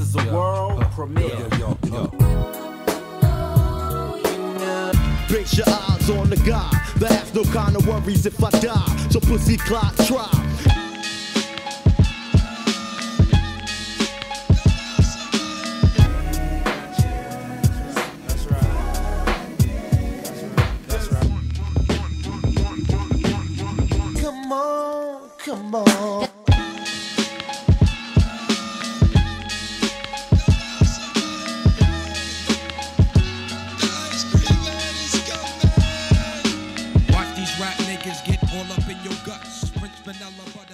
is a world premiere. Base your eyes on the guy that has no kind of worries if I die. So pussy clock try. Come on, come on. Watch these rap niggas get all up in your guts. French vanilla butter.